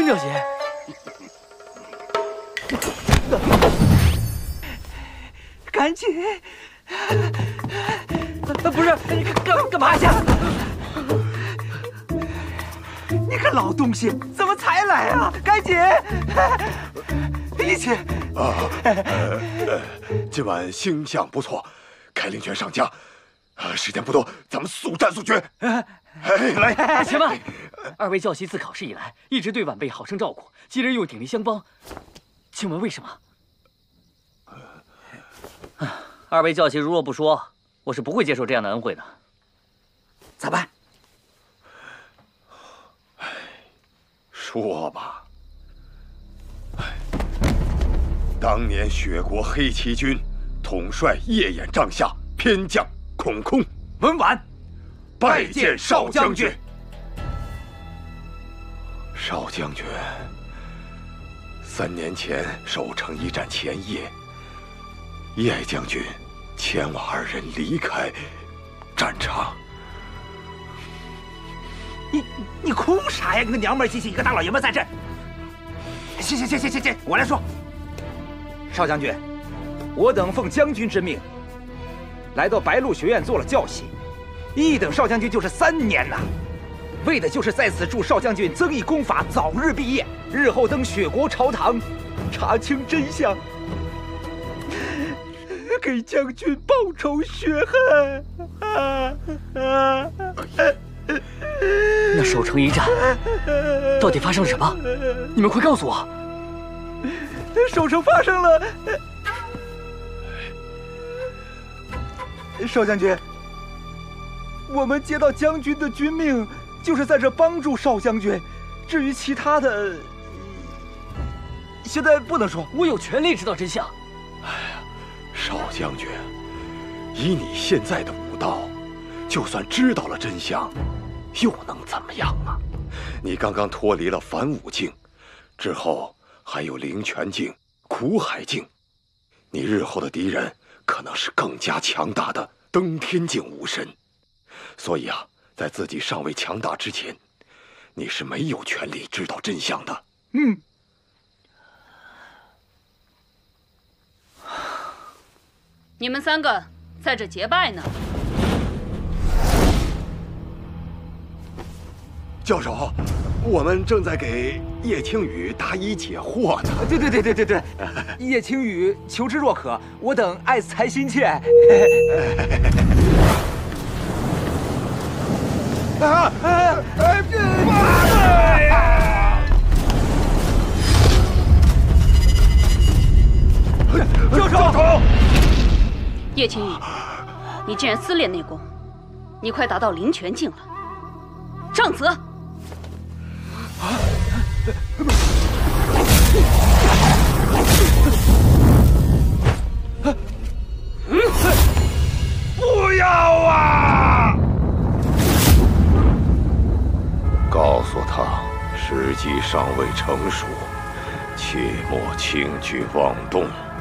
温教协，赶紧！不是，你干嘛去？你个老东西，怎么才来啊？赶紧！一起。 今晚星象不错，开灵泉上架。时间不多，咱们速战速决。来， 且慢！二位教习自考试以来，一直对晚辈好生照顾，今日又鼎力相帮，请问为什么？二位教习如若不说，我是不会接受这样的恩惠的。 咋办？ 说吧。当年雪国黑旗军统帅夜眼帐下偏将孔空文婉， 拜见少将军。少将军，3年前守城一战前夜，叶将军前往2人离开战场。 你哭啥呀？你个娘们儿兮兮，一个大老爷们在这儿。行，我来说。少将军，我等奉将军之命，来到白鹿学院做了教习，一等少将军就是3年呐，为的就是在此助少将军增益功法，早日毕业，日后登雪国朝堂，查清真相，给将军报仇雪恨。 那守城一战到底发生了什么？你们快告诉我！ 守城发生了，少将军，我们接到将军的军命，就是在这帮助少将军。至于其他的，现在不能说。 我有权利知道真相。 少将军，以你现在的武道，就算知道了真相，又能怎么样啊？你刚刚脱离了反武境，之后还有灵泉境、苦海境，你日后的敌人可能是更加强大的登天境武神。所以啊，在自己尚未强大之前，你是没有权利知道真相的。 你们3个在这结拜呢。 教授，我们正在给叶青雨答疑解惑呢。 对，叶青雨求知若渴，我等爱才心切。 教授， 叶青雨，你竟然私练内功，你快达到灵泉境了，杖责！ 不要啊！告诉他，时机尚未成熟，切莫轻举妄动。